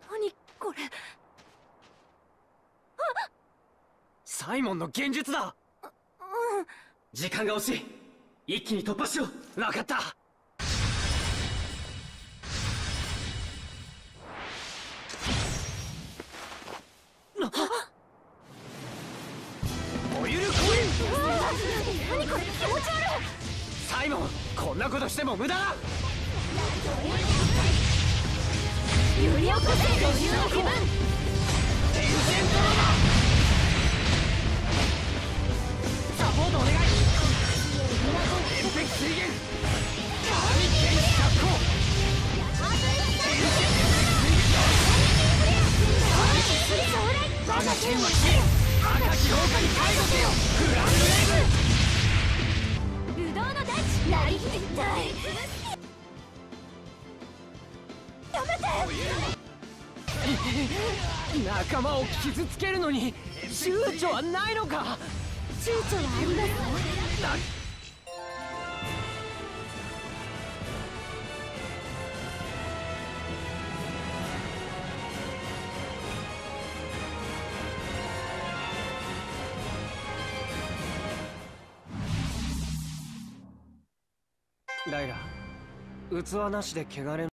何これ。 サイモンの幻術だ。時間が惜しい。一気に突破しよう。分かった。オイルコイン。 何これ、気持ち悪い。 サイモン、こんなことしても無駄だ。 揺り起こせ、余裕の気分。 エンジェントロマサポートお願い。遠壁水源神剣士着工。我が剣は消え、赤き狼に介護せよ。グランブレイブ。 ブドウの大地、なりきりたい。やめて。 仲間を傷つけるのに躊躇はないのか。 躊躇はあります。 ライラ、器なしで汚れ